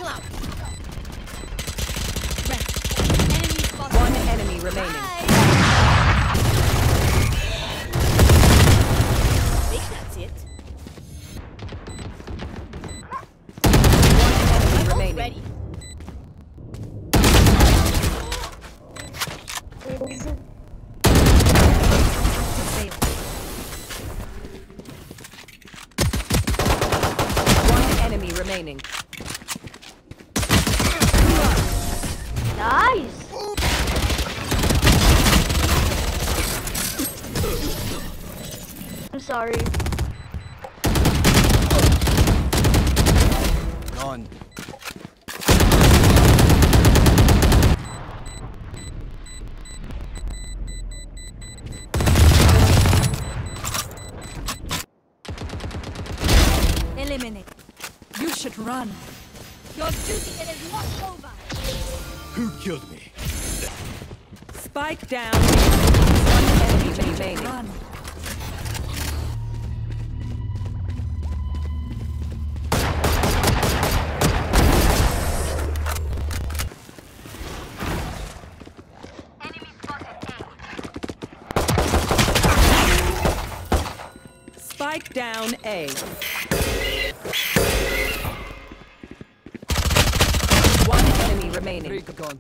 Careful out. One enemy remaining. I think that's it. One enemy remaining. Ready. One enemy remaining. Nice. I'm sorry. Gone. Eliminate. You should run. Your duty is not over. Who killed me? Spike down. One enemy remaining. Run. Spike down A. One enemy remaining. Gone.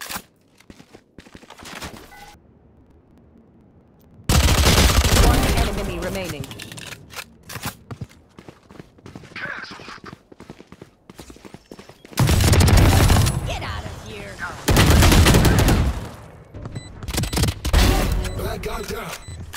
One enemy remaining. Get out of here. Bad guy down.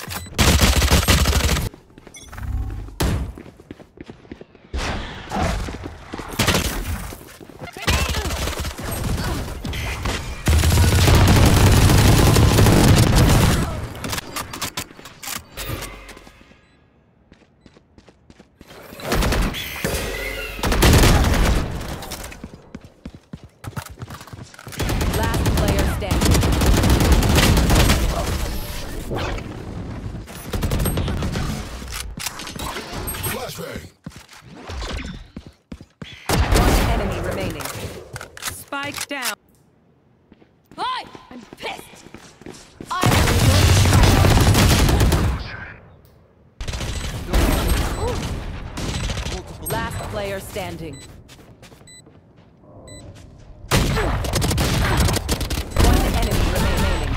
Last player standing. Flashbang. One enemy remaining. Spike down. Hi! I'm pissed. Last player standing. One enemy remaining.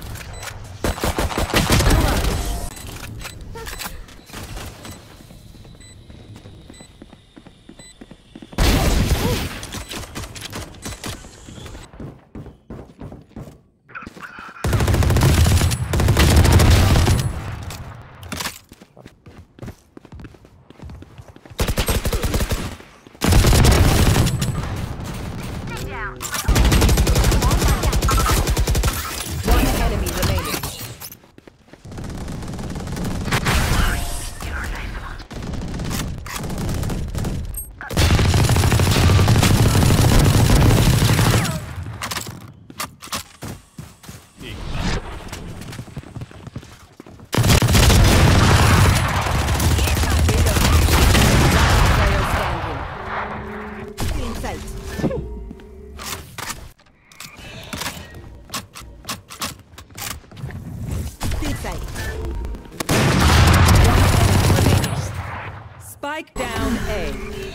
One enemy remaining. Spike down A.